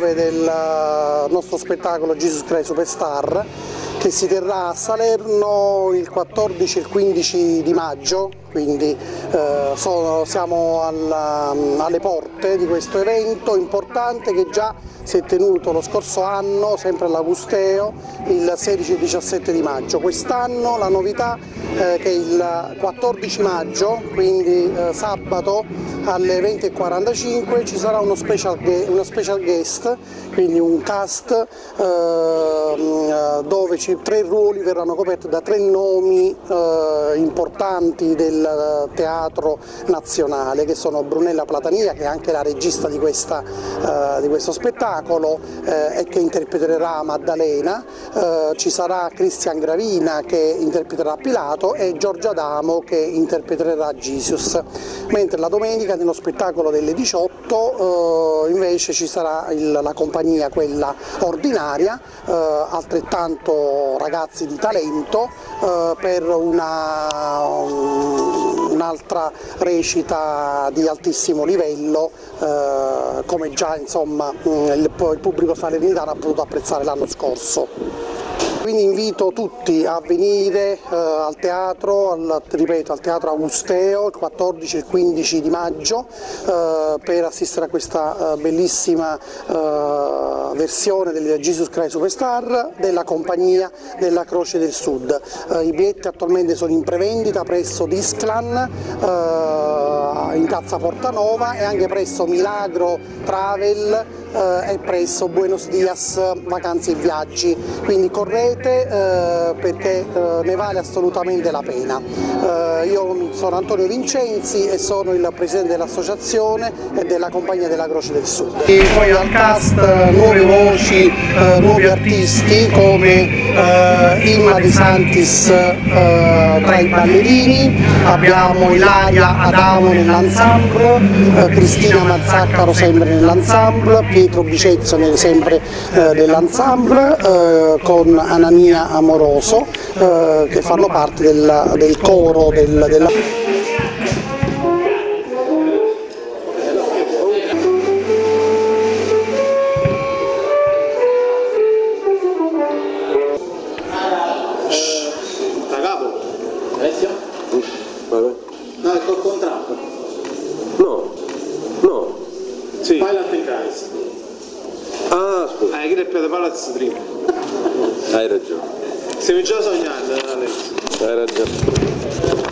prove del nostro spettacolo Jesus Christ Superstar, che si terrà a Salerno il 14 e il 15 di maggio, quindi siamo alle porte di questo evento importante che già si è tenuto lo scorso anno, sempre all'Augusteo, il 16 e 17 di maggio. Quest'anno la novità è che il 14 maggio, quindi sabato alle 20:45, ci sarà uno special guest, quindi un cast dove 3 ruoli verranno coperti da 3 nomi importanti del teatro nazionale, che sono Brunella Platania, che è anche la regista di questo spettacolo e che interpreterà Maddalena, ci sarà Cristian Gravina che interpreterà Pilato e Giorgia Adamo che interpreterà Jesus, mentre la domenica nello spettacolo delle 18 invece ci sarà la compagnia, quella ordinaria, altrettanto ragazzi di talento, per un'altra recita di altissimo livello, come già insomma il pubblico salernitano ha potuto apprezzare l'anno scorso. Quindi invito tutti a venire al teatro, ripeto, al Teatro Augusteo il 14 e il 15 di maggio per assistere a questa bellissima versione del Jesus Christ Superstar della compagnia della Croce del Sud. I biglietti attualmente sono in prevendita presso Disclan in piazza Portanova e anche presso Milagro Travel e presso Buenos Dias Vacanze e Viaggi, quindi correte perché ne vale assolutamente la pena. Io sono Antonio Vincenzi e sono il presidente dell'associazione e della compagnia della Croce del Sud. E poi al cast nuove voci, nuovi artisti come Imma De Santis tra i ballerini, abbiamo Ilaria Adamo nell'ensemble, Cristina Mazzaccaro sempre nell'ensemble, Pietro Bicezzo sempre nell'ensemble, con Anania Amoroso che fanno parte del coro della... No, è col contratto. No. Sì. Pilot in Guys. Ah, scusa. Chi ripete Palazzo prima? Hai ragione. Stiamo già sognando, Alex. Hai ragione.